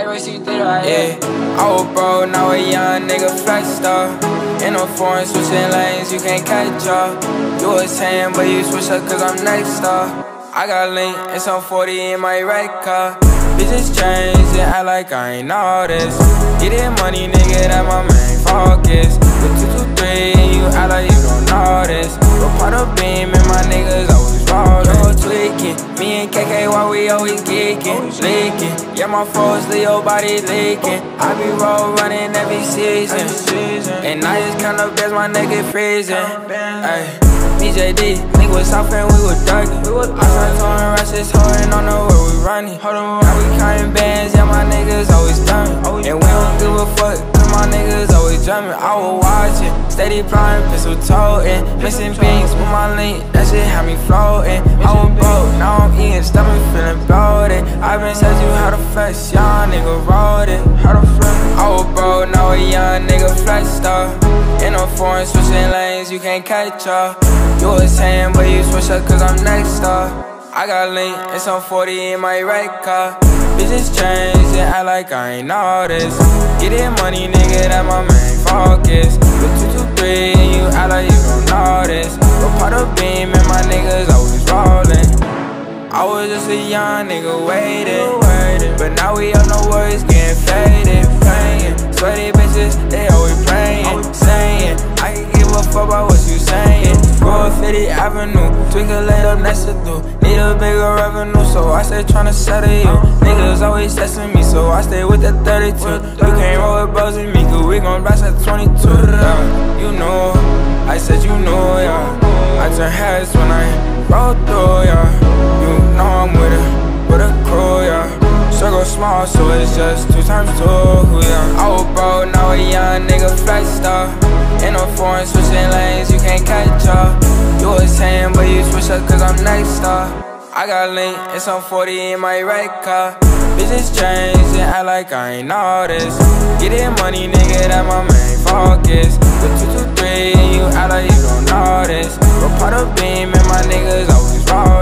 Yeah, I was broke, now a young nigga flexed up. In a foreign switching lanes, you can't catch up. You was saying, but you switch up cause I'm next up. I got link and some 40 in my red car. Bitches change and act like I ain't all this. Getting money, nigga, that my main focus. With 223 and you act like you don't know this. But part of beam and my niggas always rollin', tweaking. Me and KK, why we always geeking, leaking. Yeah, my foes, Leo body leaking. I be roll running every season. And I just count up as my nigga freezing. Ay. BJD, nigga was south and we was ducking. I started throwing rushes, holding on the where we running. Now we counting bands, yeah, my niggas always done. And we don't give a fuck, cause my niggas always jumping. I was watching, steady flying, pistol toting. Missing beans with my link, that shit had me floating. I was broke, now I'm eating, stomach feeling bloated. I been said you how to flex, young nigga wrote it. How to flex? I was broke, now a young nigga flexed up. In a foreign switching lanes, you can't catch up. You was saying, but you switch up cause I'm next up. I got link and some 40 in my red car. Bitches change and act like I ain't all this. Getting money, nigga, that my main focus. With 223 and you act like you don't know this. But part of beam and my niggas always rollin'. I was just a young nigga waiting. But now we up, no worries, getting faded. Playing, sweaty bitches, they always praying. Saying, I can give a fuck about what you saying. Roll 50 Avenue, twinkle laid up next to do. Need a bigger revenue, so I stay tryna settle you. Niggas always testing me, so I stay with the 32. You can't roll with bros with me, cause we gon' blast at 22. You know, I said you know, yeah. I turn heads when I roll through, yeah. You know I'm with a crew, yeah. Circle small, so it's just 2 times 2, yeah. I was broke, now a young nigga flexed up. In a foreign switching lanes, you can't catch up. You was saying, but you switch up cause I'm next up. I got link and some 40 in my red car. Bitches change and act like I ain't all this. Getting money, nigga, that my main focus. With 223 and you act like you don't know this. But part of beam and my niggas always roll.